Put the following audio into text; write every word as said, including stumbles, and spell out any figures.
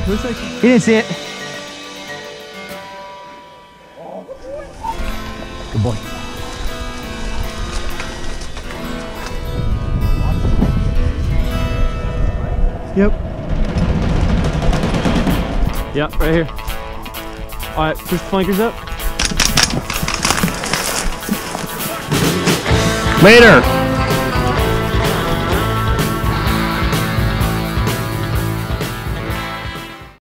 Looks like He didn't see it. Good boy. Yep. Yeah, right here. Alright, push the flankers up. Later.